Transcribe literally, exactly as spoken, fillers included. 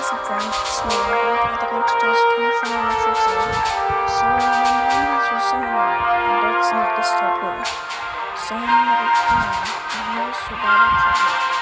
some friends with me. I believe we're going to do twenty-four minutes exam. So my mom has her seminar, and it's not dystopia. So I'm in the phone, and I used to Bible project.